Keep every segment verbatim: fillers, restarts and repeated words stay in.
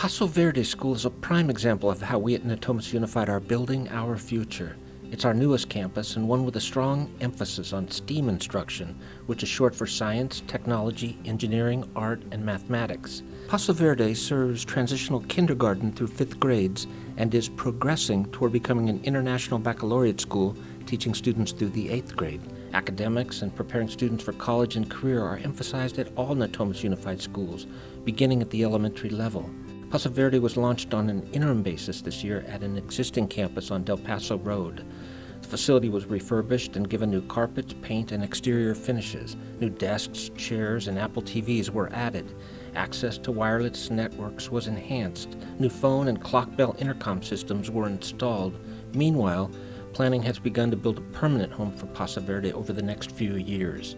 Paso Verde School is a prime example of how we at Natomas Unified are building our future. It's our newest campus and one with a strong emphasis on STEAM instruction, which is short for science, technology, engineering, art, and mathematics. Paso Verde serves transitional kindergarten through fifth grades and is progressing toward becoming an international baccalaureate school, teaching students through the eighth grade. Academics and preparing students for college and career are emphasized at all Natomas Unified schools, beginning at the elementary level. Paso Verde was launched on an interim basis this year at an existing campus on Del Paso Road. The facility was refurbished and given new carpets, paint, and exterior finishes. New desks, chairs, and Apple T Vs were added. Access to wireless networks was enhanced. New phone and clock bell intercom systems were installed. Meanwhile, planning has begun to build a permanent home for Paso Verde over the next few years.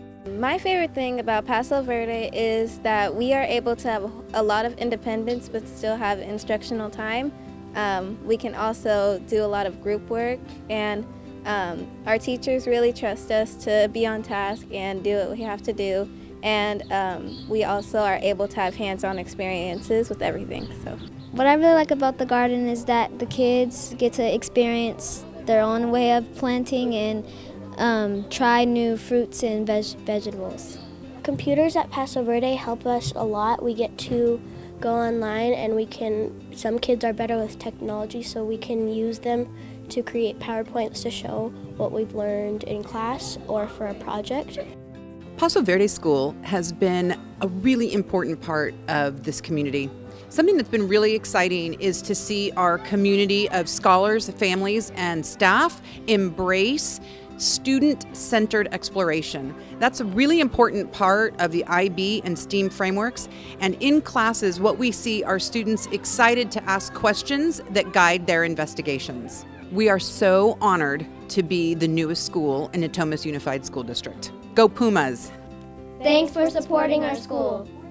My favorite thing about Paso Verde is that we are able to have a lot of independence but still have instructional time. Um, we can also do a lot of group work, and um, our teachers really trust us to be on task and do what we have to do. And um, we also are able to have hands-on experiences with everything. So, what I really like about the garden is that the kids get to experience their own way of planting and um, try new fruits and veg vegetables. Computers at Paso Verde help us a lot. We get to go online and we can, some kids are better with technology, so we can use them to create PowerPoints to show what we've learned in class or for a project. Paso Verde School has been a really important part of this community. Something that's been really exciting is to see our community of scholars, families, and staff embrace student-centered exploration. That's a really important part of the I B and STEAM frameworks. And in classes, what we see are students excited to ask questions that guide their investigations. We are so honored to be the newest school in Natomas Unified School District. Go Pumas! Thanks for supporting our school.